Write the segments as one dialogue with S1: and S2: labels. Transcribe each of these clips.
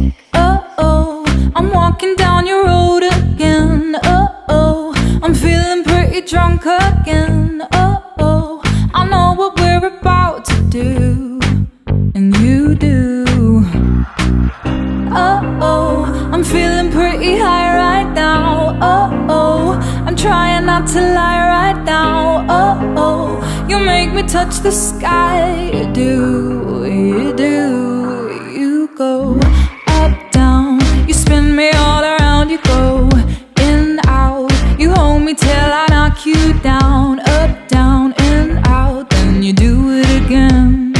S1: Oh, I'm walking down your road again. Oh, I'm feeling pretty drunk again. Oh, I know what we're about to do, and you do. Oh, I'm feeling pretty high right now. Oh, I'm trying not to lie right now. Oh, you make me touch the sky. You do, you do. You go up, down, you spin me all around. You go in, out, you hold me till I knock you down. Up, down, in, out, then you do it again.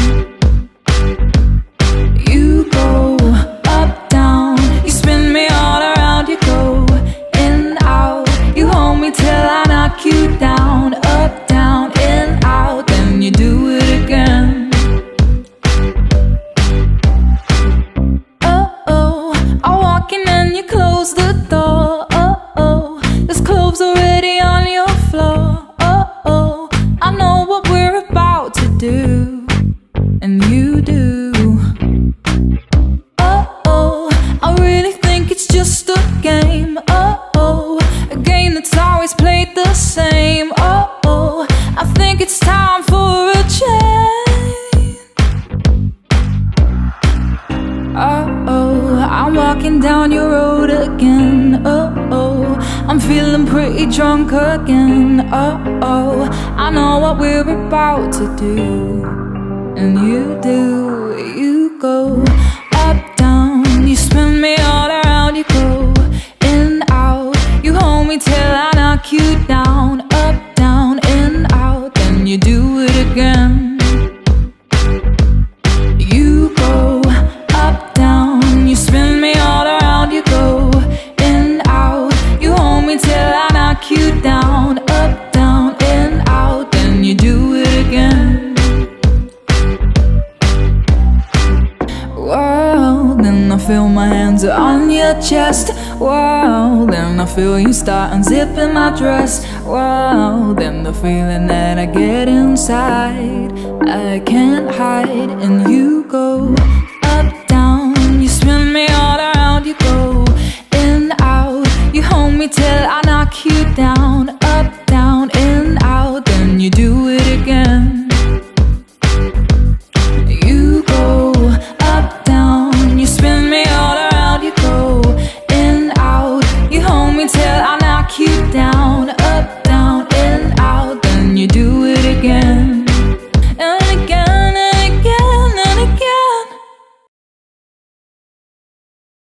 S1: You go up, down, you spin me all around. You go in, out, you hold me till I knock you down. Up, down, in, out, then you do it again. I'm walking and you close the door. Oh, there's clothes already on your floor. Oh, I know what we're about to do, and you do. Oh, I really think it's just a game. Oh, a game that's always played the same. Oh, I think it's time for a change. I'm walking down your road again. Oh, I'm feeling pretty drunk again. Oh, I know what we're about to do, and you do. You go up, down, you spin me all around. You go in, out, you hold me till I knock you down. Up, down, in, out, then you do it again. You go up, down, you spin me all around. You go in, out, you hold me till I knock you down. Up, down, in, out, then you do it again. Wow, then I feel my hands are on your chest. Wow, then I feel you start unzipping my dress. Wow, then the feeling that I get inside I can't hide, and you go